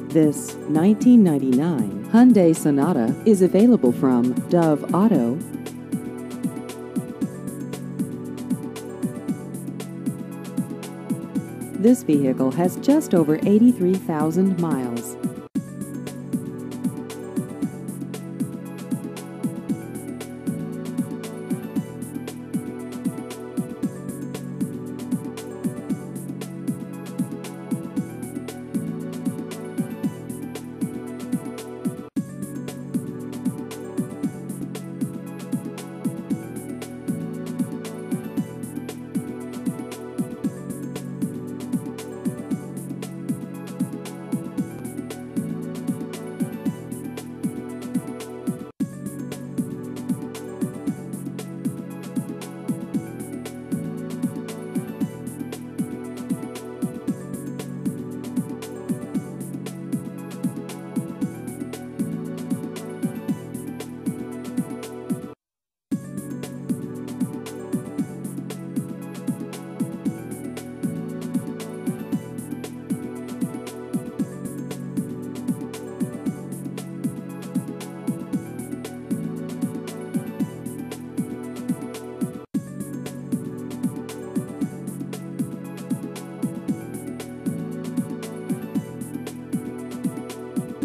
This 1999 Hyundai Sonata is available from Dove Auto. This vehicle has just over 83,000 miles.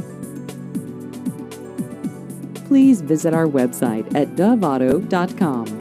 Please visit our website at doveauto.com.